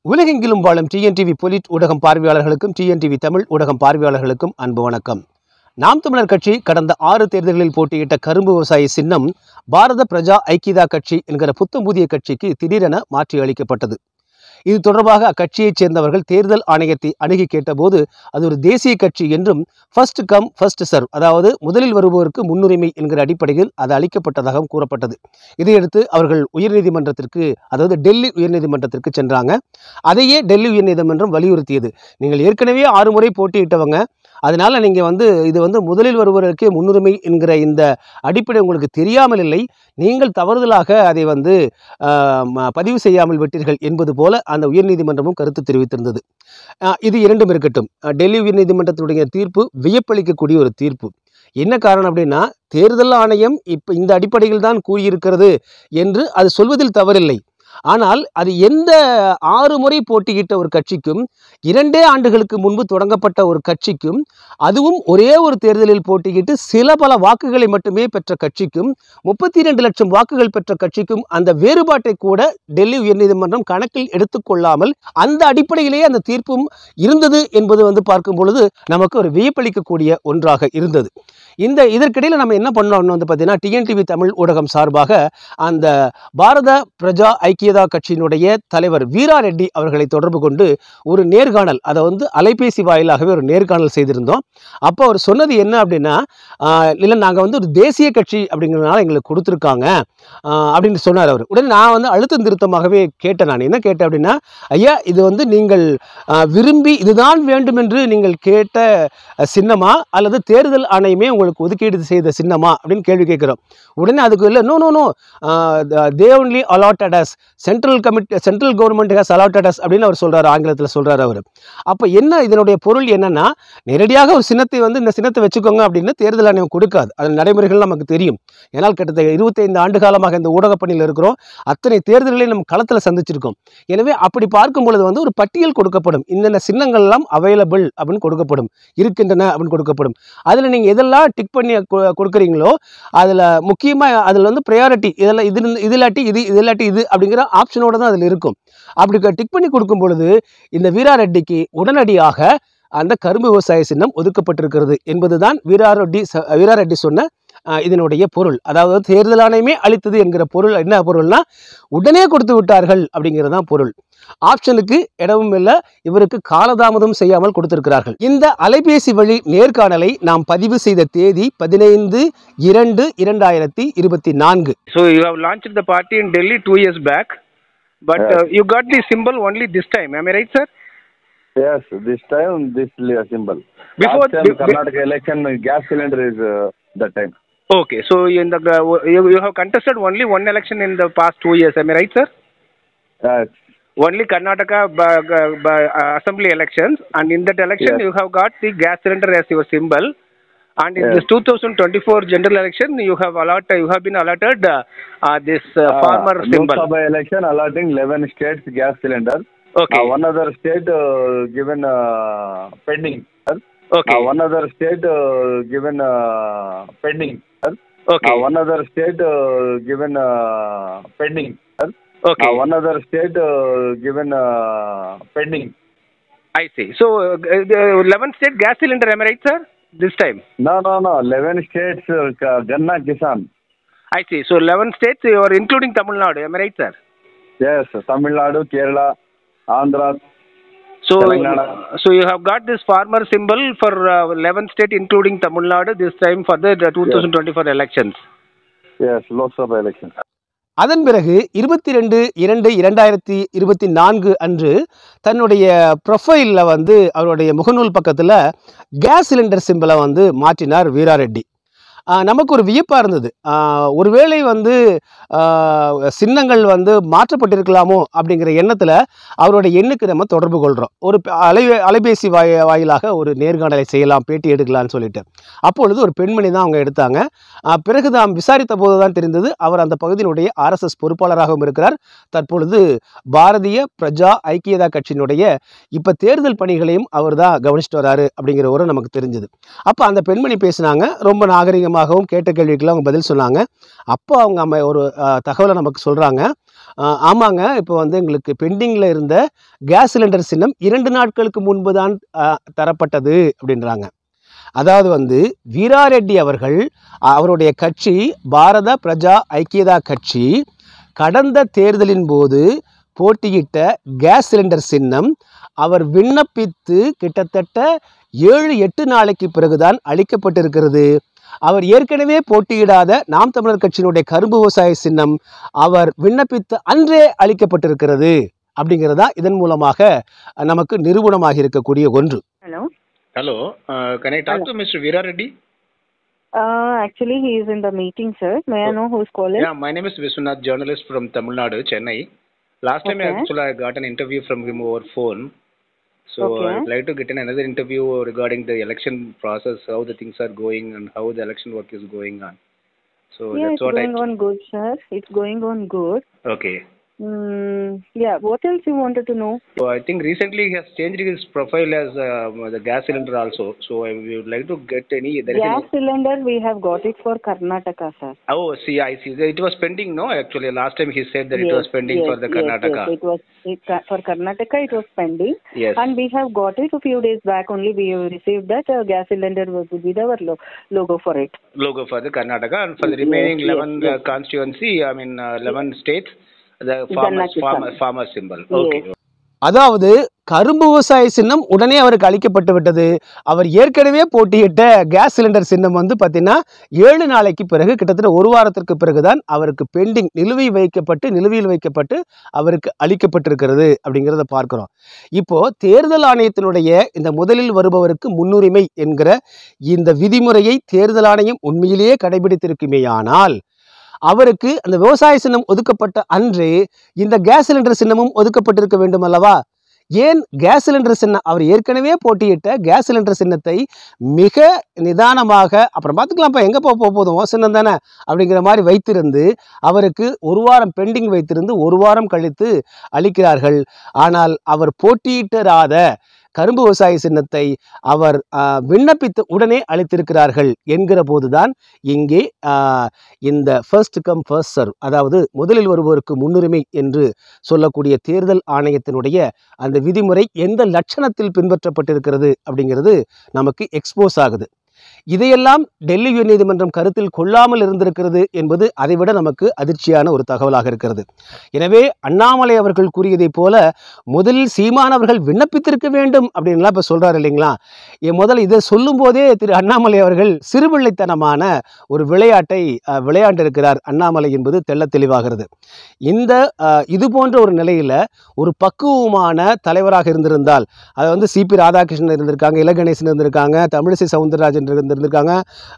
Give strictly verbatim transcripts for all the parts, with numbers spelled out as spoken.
உலகெங்கிலும் வாழும் டிஎன்டிவி பொலிட் ஊடகம் பார்வையாளர்களுக்கும் டிஎன்டிவி தமிழ் ஊடகம் பார்வையாளர்களுக்கும் அன்பு வணக்கம். நாம் தமிழர் கட்சி கடந்த ஆறு தேர்தல்களில் போட்டியிட்ட கரும்பு விவசாய சின்னம் பாரத பிரஜா ஐக்கியதா கட்சி என்கிற புத்தம் புதிய கட்சிக்கு திடீரென மாற்றி அளிக்கப்பட்டது. இது தொடர்பாக அக்கட்சியைச் சேர்ந்தவர்கள் தேர்தல் ஆணையத்தை அணுகி கேட்டபோது அது ஒரு தேசிய கட்சி என்றும் ஃபர்ஸ்ட் கம் ஃபர்ஸ்ட் சர்வ், அதாவது முதலில் வருபவருக்கு முன்னுரிமை என்கிற அடிப்படையில் அது அளிக்கப்பட்டதாகவும் கூறப்பட்டது. இதையடுத்து அவர்கள் உயர்நீதிமன்றத்திற்கு, அதாவது டெல்லி உயர்நீதிமன்றத்திற்கு சென்றாங்க. அதையே டெல்லி உயர்நீதிமன்றம் வலியுறுத்தியது. நீங்கள் ஏற்கனவே ஆறு முறை போட்டியிட்டவங்க, அதனால் நீங்கள் வந்து இது வந்து முதலில் வருவதற்கே முன்னுரிமை என்கிற இந்த அடிப்படை உங்களுக்கு தெரியாமல் இல்லை, நீங்கள் தவறுதலாக அதை வந்து பதிவு செய்யாமல் விட்டீர்கள் என்பது போல அந்த உயர்நீதிமன்றமும் கருத்து தெரிவித்திருந்தது. இது இரண்டும் இருக்கட்டும். டெல்லி உயர்நீதிமன்றத்தினுடைய தீர்ப்பு வியப்பளிக்கக்கூடிய ஒரு தீர்ப்பு. என்ன காரணம் அப்படின்னா, தேர்தல் ஆணையம் இப்போ இந்த அடிப்படையில் தான் கூறியிருக்கிறது என்று அது சொல்வதில் தவறில்லை. ஆனால் அது எந்த ஆறு முறை போட்டியிட்ட ஒரு கட்சிக்கும், இரண்டே ஆண்டுகளுக்கு முன்பு தொடங்கப்பட்ட ஒரு கட்சிக்கும், அதுவும் ஒரே ஒரு தேர்தலில் போட்டியிட்டு சில பல வாக்குகளை மட்டுமே பெற்ற கட்சிக்கும், முப்பத்தி இரண்டு லட்சம் வாக்குகள் பெற்ற கட்சிக்கும் அந்த வேறுபாட்டை கூட டெல்லி உயர்நீதிமன்றம் கணக்கில் எடுத்துக்கொள்ளாமல் அந்த அடிப்படையிலேயே அந்த தீர்ப்பும் இருந்தது என்பது வந்து பார்க்கும் பொழுது நமக்கு ஒரு வியப்பளிக்கக்கூடிய ஒன்றாக இருந்தது. இந்த இதற்கிடையில் நம்ம என்ன பண்ணோம்னு வந்து பார்த்தீங்கன்னா, டிஎன்டிவி தமிழ் ஊடகம் சார்பாக அந்த பாரத பிரஜா ஐக்கியதா கட்சியினுடைய தலைவர் வீரா ரெட்டி அவர்களை தொடர்பு கொண்டு ஒரு நேர்காணல், அதை வந்து அலைபேசி வாயிலாகவே ஒரு நேர்காணல் செய்திருந்தோம். அப்போ அவர் சொன்னது என்ன அப்படின்னா, இல்லை நாங்கள் வந்து ஒரு தேசிய கட்சி அப்படிங்கிறதுனால எங்களுக்கு கொடுத்துருக்காங்க அப்படின்னு சொன்னார் அவர். உடனே நான் வந்து அழுத்தம் திருத்தமாகவே கேட்டேன். நான் என்ன கேட்டேன் அப்படின்னா, ஐயா இது வந்து நீங்கள் விரும்பி இதுதான் வேண்டும் என்று நீங்கள் கேட்ட சின்னமா அல்லது தேர்தல் ஆணையமே உங்களுக்கு ஒதுக்கீடு செய்த சின்னமா அப்படின்னு கேள்வி கேட்கிறோம். உடனே அதுக்கு இல்லை, no no no they only allotted us, central committee central government has allotted us அப்படின்னு அவர் சொல்றாரு, ஆங்கிலத்தில் சொல்றாரு அவர். அப்போ என்ன இதனுடைய பொருள் என்னன்னா, நேரடியாக ஒரு சின்னத்தை வந்து இந்த சின்னத்தை வச்சுக்கோங்க அப்படின்னு தேர்தல் ஆணையம் கொடுக்காது. அதன் நடைமுறைகள் நமக்கு தெரியும். ஏன்னால் கிட்டத்தட்ட இருபத்தைந்து ஆண்டு காலமாக இந்த ஊடக பணியில் இருக்கிறோம். அத்தனை தேர்தல்களை நம்ம களத்தில் சந்திச்சிருக்கோம். எனவே அப்படி பார்க்கும் பொழுது வந்து ஒரு பட்டியல் கொடுக்கப்படும், இந்த சின்னங்கள் எல்லாம் அவைலபிள் அப்படின்னு கொடுக்கப்படும், இருக்கின்றன அப்படின்னு கொடுக்கப்படும். அதில் நீங்கள் எதெல்லாம் டிக் பண்ணி கொடுக்குறீங்களோ அதில் முக்கியமாக அதில் வந்து ப்ரையாரிட்டி இதெல்லாம் இது இது இல்லாட்டி இது இது இல்லாட்டி இது அப்படிங்கிற ஆப்ஷனோட தான் அதில் இருக்கும். அப்படி டிக் பண்ணி கொடுக்கும் பொழுது இந்த வீரா ரெட்டிக்கு உடனடியாக அந்த கரும்பு விவசாய சின்னம் ஒதுக்கப்பட்டிருக்கிறது என்பதுதான் வீரா ரெட்டி வீரா ரெட்டி சொன்ன இதனுடைய பொருள். அதாவது தேர்தல் ஆணையமே அளித்தது என்கிற பொருள். என்ன பொருள்னா, உடனே கொடுத்து விட்டார்கள் அப்படிங்கிறது தான் பொருள். ஆப்ஷனுக்கு இடமும் இல்லை, இவருக்கு காலதாமதம் செய்யாமல் கொடுத்திருக்கிறார்கள். இந்த அலைபேசி வழி நேர்காணலை நாம் பதிவு செய்த தேதி பதினைந்து இரண்டு இரண்டாயிரத்தி இருபத்தி நான்கு. So you have launched the party in Delhi two years back, but uh, you got the symbol only this time. Am I right, sir? Yes, this time this symbol. Before Last time Karnataka election, gas cylinder is uh, that time. Okay, so in the uh, you, you have contested only one election in the past two years. Am I right, sir? Yes. Only Karnataka by, by, uh, assembly elections, and in that election yes. you have got the gas cylinder as your symbol, and in yes. this two thousand twenty-four general election you have allotted you have been allotted uh, uh, this uh, uh, farmer symbol. Lok Sabha election allotting eleven states gas cylinder. Okay. Uh, one other state uh, given uh, pending. Sir. Okay. Uh, one other state uh, given uh, pending. Sir. Okay. Uh, one other state uh, given uh, pending. Sir. Okay. Uh, one other state uh, given uh, pending. I see. So uh, the eleven state gas cylinder, am I right, sir? This time? No, no, no. eleven states uh, Ganna Kisan. I see. So eleven states you are including Tamil Nadu, am I right, sir? Yes, Tamil Nadu, Kerala, Andhra. So, so you have got this farmer symbol for uh, eleven state including Tamil Nadu this time for the, the twenty twenty-four yes. elections. Yes, Lok Sabha elections. அதன் பிறகு இருபத்தி ரெண்டு இரண்டு இரண்டாயிரத்தி இருபத்தி நான்கு அன்று தன்னுடைய ப்ரொஃபைலில் வந்து அவருடைய முகநூல் பக்கத்தில் கேஸ் சிலிண்டர் சிம்பிளை வந்து மாற்றினார் வீரா ரெட்டி. நமக்கு ஒரு வியப்பாக இருந்தது. ஒருவேளை வந்து சின்னங்கள் வந்து மாற்றப்பட்டிருக்கலாமோ அப்படிங்கிற எண்ணத்தில் அவருடைய எண்ணுக்கு நம்ம தொடர்பு கொள்கிறோம். ஒரு அலை அலைபேசி வாய் வாயிலாக ஒரு நேர்காணலை செய்யலாம், பேட்டி எடுக்கலான்னு சொல்லிட்டு. அப்பொழுது ஒரு பெண்மணி தான் அவங்க எடுத்தாங்க. பிறகு தான் விசாரித்த போது தான் தெரிந்தது அவர் அந்த பகுதியினுடைய ஆர்எஸ்எஸ் பொறுப்பாளராகவும் இருக்கிறார். தற்பொழுது பாரதிய பிரஜா ஐக்கியதா கட்சியினுடைய இப்போ தேர்தல் பணிகளையும் அவர் தான் கவனிச்சுட்டு வராரு அப்படிங்கிற ஒரு நமக்கு தெரிஞ்சது. அப்போ அந்த பெண்மணி பேசினாங்க. ரொம்ப நாகரிகமாகவும் கேட்ட கேள்விக்கெல்லாம் அவங்க பதில் சொன்னாங்க. அப்போ அவங்க ஒரு தகவலை நமக்கு சொல்கிறாங்க. ஆமாங்க, இப்போ வந்து எங்களுக்கு பெண்டிங்கில் இருந்த கேஸ் சிலிண்டர் சின்னம் இரண்டு நாட்களுக்கு முன்பு தான் தரப்பட்டது அப்படின்றாங்க. அதாவது வந்து வீராரெட்டி அவர்கள், அவருடைய கட்சி பாரத பிரஜா ஐக்கியதா கட்சி கடந்த தேர்தலின் போது போட்டியிட்ட கேஸ் சிலிண்டர் சின்னம் அவர் விண்ணப்பித்து கிட்டத்தட்ட ஏழு எட்டு நாளைக்கு பிறகுதான் அளிக்கப்பட்டிருக்கிறது. அவர் ஏற்கனவே போட்டியிடாத நாம் தமிழர் கட்சியினுடைய கரும்பு விவசாய சின்னம் அவர் விண்ணப்பித்த அன்றே அளிக்கப்பட்டிருக்கிறது அப்படிங்கிறதா இதன் மூலமாக நமக்கு நிரூபணமாக இருக்கக்கூடிய ஒன்று. Hello. Hello, uh, can I talk Hello. to Mister Veera Reddy? Uh, actually, he is in the meeting, sir. May I Oh. know who's calling? Yeah, my name is Vishwanath, journalist from Tamil Nadu, Chennai. Last time Okay. actually I got an interview from him over phone. So Okay. I'd like to get in another interview regarding the election process, how the things are going and how the election work is going on. So Yeah, that's it's what going I... on good, sir. It's going on good. Okay. Mm, yeah, what else you wanted to know? So I think recently he has changed his profile as uh, the gas cylinder also. So I would like to get any... There is Gas any... cylinder, we have got it for Karnataka, sir. Oh, see, I see. It was pending, no? Actually, last time he said that yes, it was pending yes, for the yes, Karnataka. Yes, it was it, for Karnataka, it was pending. Yes. And we have got it a few days back only. We have received that uh, gas cylinder with with our lo- logo for it. Logo for the Karnataka, and for the remaining yes, eleven yes. Uh, constituency, I mean uh, eleven states, the farmers, farmer, farmer symbol. Okay. Yes. அதாவது கரும்பு விவசாய சின்னம் உடனே அவருக்கு அளிக்கப்பட்டு விட்டது. அவர் ஏற்கனவே போட்டியிட்ட கேஸ் சிலிண்டர் சின்னம் வந்து பார்த்தீங்கன்னா ஏழு நாளைக்கு பிறகு, கிட்டத்தட்ட ஒரு வாரத்திற்கு பிறகுதான் அவருக்கு பெண்டிங் நிலுவை வைக்கப்பட்டு நிலுவையில் வைக்கப்பட்டு அவருக்கு அளிக்கப்பட்டிருக்கிறது அப்படிங்கிறத பார்க்கிறோம். இப்போ தேர்தல் ஆணையத்தினுடைய இந்த முதலில் வருபவருக்கு முன்னுரிமை என்கிற இந்த விதிமுறையை தேர்தல் ஆணையம் உண்மையிலேயே கடைபிடித்திருக்குமேயானால் அவருக்கு அந்த விவசாய சின்னம் ஒதுக்கப்பட்ட அன்றே இந்த கேஸ் சிலிண்டர் சின்னமும் ஒதுக்கப்பட்டிருக்க வேண்டும் அல்லவா? ஏன் கேஸ் சிலிண்டர் சின்னம், அவர் ஏற்கனவே போட்டியிட்ட கேஸ் சிலிண்டர் சின்னத்தை மிக நிதானமாக அப்புறம் பார்த்துக்கலாம்ப்பா, எங்கே போக போதும் சின்னம் தானே அப்படிங்கிற மாதிரி வைத்திருந்து அவருக்கு ஒரு வாரம் பெண்டிங் வைத்திருந்து ஒரு வாரம் கழித்து அளிக்கிறார்கள். ஆனால் அவர் போட்டியிட்டராத கரும்பு விவசாய சின்னத்தை அவர் விண்ணப்பித்து உடனே அளித்திருக்கிறார்கள் என்கிற போதுதான் இங்கே இந்த ஃபர்ஸ்ட் கம் ஃபர்ஸ்ட் சர்வ், அதாவது முதலில் வருவோருக்கு முன்னுரிமை என்று சொல்லக்கூடிய தேர்தல் ஆணையத்தினுடைய அந்த விதிமுறை எந்த லட்சணத்தில் பின்பற்றப்பட்டிருக்கிறது அப்படிங்கிறது நமக்கு எக்ஸ்போஸ் ஆகுது. இதையெல்லாம் டெல்லி உயர்நீதிமன்றம் கருத்தில் கொள்ளாமல் இருந்திருக்கிறது என்பது அதைவிட நமக்கு அதிர்ச்சியான ஒரு தகவலாக இருக்கிறது. எனவே அண்ணாமலை அவர்கள் கூறியதை போல முதலில் சீமான் அவர்கள் விண்ணப்பித்திருக்க வேண்டும் அப்படின்லாம் இப்போ சொல்றாரு இல்லைங்களா? முதல்ல இதை சொல்லும் போதே திரு அண்ணாமலை அவர்கள் சிறுபிள்ளைத்தனமான ஒரு விளையாட்டை விளையாண்டிருக்கிறார் அண்ணாமலை என்பது தெள்ள தெளிவாகிறது. இந்த இது போன்ற ஒரு நிலையில ஒரு பக்குவமான தலைவராக இருந்திருந்தால், அதை வந்து சிபி ராதாகிருஷ்ணன் இருந்திருக்காங்க, இலகணேசன் இருந்திருக்காங்க, தமிழிசை சவுந்தரராஜன் இருந்திருக்காங்க,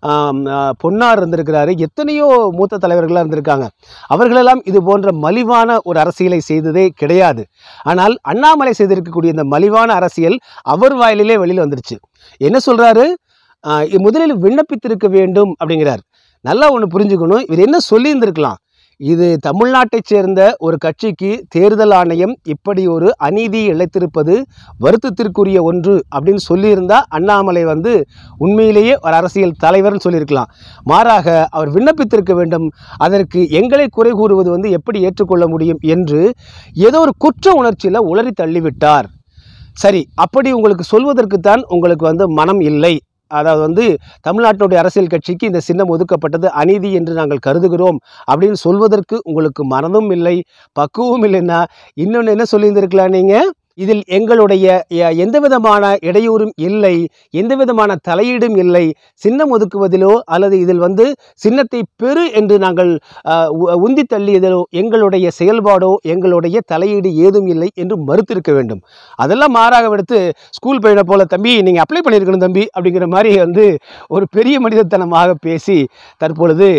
பொன்னார் இருந்திருக்கிறாரு, எத்தனையோ மூத்த தலைவர்களாக இருந்திருக்காங்க. அவர்களெல்லாம் இது போன்ற மலிவான ஒரு அரசியலை செய்ததே கிடையாது. ஆனால் அண்ணாமலை செய்திருக்கக்கூடிய இந்த மலிவான அரசியல் அவர் வாயிலே வெளியில் வந்துருச்சு. என்ன சொல்றாரு? முதலில் விண்ணப்பித்திருக்க வேண்டும் அப்படிங்கிறார். நல்லா ஒன்று புரிஞ்சுக்கணும், இவர் என்ன சொல்லி இருந்திருக்கலாம்? இது தமிழ்நாட்டைச் சேர்ந்த ஒரு கட்சிக்கு தேர்தல் ஆணையம் இப்படி ஒரு அநீதி இழைத்திருப்பது வருத்தத்திற்குரிய ஒன்று அப்படின்னு சொல்லியிருந்தா அண்ணாமலை வந்து உண்மையிலேயே ஒரு அரசியல் தலைவர்னு சொல்லியிருக்கலாம். மாறாக அவர் விண்ணப்பித்திருக்க வேண்டும், அதற்கு எங்களை குறை கூறுவது வந்து எப்படி ஏற்றுக்கொள்ள முடியும் என்று ஏதோ ஒரு குற்ற உணர்ச்சியில் உளறி தள்ளிவிட்டார். சரி, அப்படி உங்களுக்கு சொல்வதற்குத்தான் உங்களுக்கு வந்து மனம் இல்லை. அதாவது வந்து தமிழ்நாட்டுடைய அரசியல் கட்சிக்கு இந்த சின்னம் ஒதுக்கப்பட்டது அநீதி என்று நாங்கள் கருதுகிறோம் அப்படின்னு சொல்வதற்கு உங்களுக்கு மனதும் இல்லை, பக்குவம் இல்லைன்னா இன்னொன்று என்ன சொல்லியிருந்திருக்கலாம் நீங்கள்? இதில் எங்களுடைய எந்த விதமான இடையூறும் இல்லை, எந்த விதமான தலையீடும் இல்லை, சின்னம் ஒதுக்குவதிலோ அல்லது இதில் வந்து சின்னத்தை பெறு என்று நாங்கள் உந்தி தள்ளியதிலோ எங்களுடைய செயல்பாடோ எங்களுடைய தலையீடு ஏதும் இல்லை என்று மறுத்திருக்க வேண்டும். அதெல்லாம் மாறாக விடுத்து ஸ்கூல் பையனை போல, தம்பி நீங்கள் அப்ளை பண்ணியிருக்கணும் தம்பி அப்படிங்கிற மாதிரி வந்து ஒரு பெரிய மனிதத்தனமாக பேசி தற்பொழுது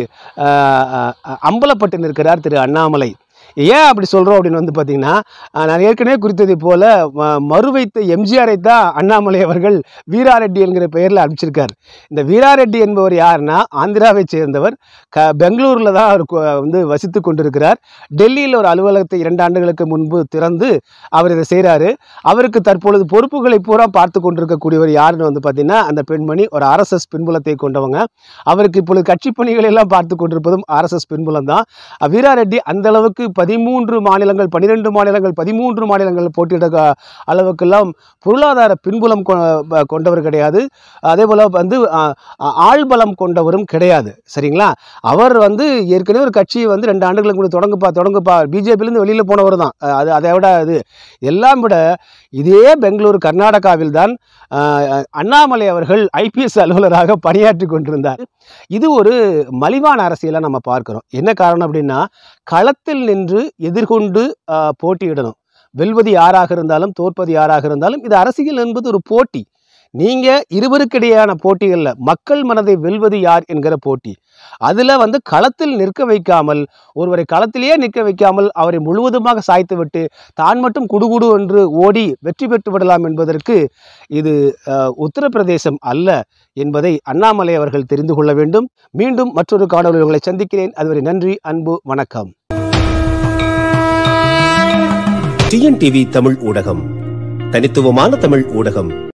அம்பலப்பட்டு நிற்கிறார் திரு அண்ணாமலை. ஏன் அப்படி சொல்கிறோம் அப்படின்னு வந்து பார்த்திங்கன்னா, நான் ஏற்கனவே குறித்ததை போல் மறுவைத்த எம்ஜிஆரை தான் அண்ணாமலை அவர்கள் வீராரெட்டி என்கிற பெயரில் அனுப்பிச்சிருக்கார். இந்த வீராரெட்டி என்பவர் யாருன்னா ஆந்திராவை சேர்ந்தவர். க பெங்களூரில் தான் அவர் வந்து வசித்து கொண்டிருக்கிறார். டெல்லியில் ஒரு அலுவலகத்தை இரண்டு ஆண்டுகளுக்கு முன்பு திறந்து அவர் இதை செய்கிறாரு. அவருக்கு தற்பொழுது பொறுப்புகளை பூரா பார்த்து கொண்டிருக்கக்கூடியவர் யாருன்னு வந்து பார்த்திங்கன்னா அந்த பெண்மணி ஒரு ஆர்எஸ்எஸ் பின்புலத்தை கொண்டவங்க. அவருக்கு இப்பொழுது கட்சி பணிகள் எல்லாம் பார்த்து கொண்டிருப்பதும் ஆர்எஸ்எஸ் பின்புலம் தான். வீராரெட்டி அந்த அளவுக்கு பதிமூன்று மாநிலங்கள் பன்னிரெண்டு மாநிலங்கள் பதிமூன்று மாநிலங்கள் போட்டியிட அளவுக்கெல்லாம் பொருளாதார பின்புலம் கொண்டவர் கிடையாது. அதே போல் வந்து ஆள்பலம் கொண்டவரும் கிடையாது. சரிங்களா? அவர் வந்து ஏற்கனவே ஒரு கட்சியை வந்து ரெண்டு ஆண்டுகளுக்கு முன்னாடி தொடங்குப்பா தொடங்குப்பா பிஜேபியிலேருந்து வெளியில் போனவர் தான். அது அதை விட அது எல்லாம் விட இதே பெங்களூரு கர்நாடகாவில் தான் அண்ணாமலை அவர்கள் ஐபிஎஸ் அலுவலராக பணியாற்றி கொண்டிருந்தார். இது ஒரு மலிவான அரசியலை நம்ம பார்க்கிறோம். என்ன காரணம் அப்படின்னா, களத்தில் நின்று எதிர்கொண்டு போட்டியிடணும். வெல்வது யாராக இருந்தாலும் தோற்பது யாராக இருந்தாலும் இது அரசியல் என்பது ஒரு போட்டி. நீங்க இருவருக்கிடையான போட்டிகளில் மக்கள் மனதை வெல்வது யார் என்கிற போட்டி. அதில் வந்து களத்தில் நிற்க வைக்காமல், ஒருவரை களத்திலேயே நிற்க வைக்காமல் அவரை முழுவதுமாக சாய்த்து விட்டு தான் மட்டும் குடுகுடு என்று ஓடி வெற்றி பெற்று விடலாம் என்பதற்கு இது உத்தரப்பிரதேசம் அல்ல என்பதை அண்ணாமலை அவர்கள் தெரிந்து கொள்ள வேண்டும். மீண்டும் மற்றொரு காணொளியில் உங்களை சந்திக்கிறேன். அதுவரை நன்றி, அன்பு, வணக்கம். டிஎன்டிவி தமிழ் ஊடகம், தனித்துவமான தமிழ் ஊடகம்.